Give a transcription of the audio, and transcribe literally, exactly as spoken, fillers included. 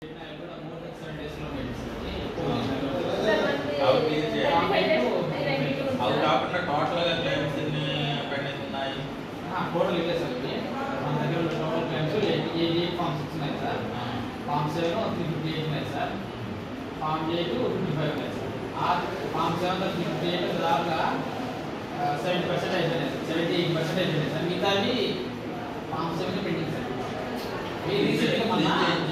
Total ఇదే sir ఇది మన దగ్గర total claims eighty eight forms ఉన్నాయి sir. Form seven three fifty eight ఉన్నాయి sir. Form eight fifty five ఉన్నాయి సార్. ఆ form seven three fifty eight దాదాపుగా సెవెంటీ పర్సెంట్ అయిపోయినాయి సార్. సెవెంటీ ఎయిట్ పర్సెంట్ అయిపోయినాయి సార్. మిగతావి ఫార్మ్ సెవెన్ పెండింగ్ సార్. మీ రీసెంట్గా మన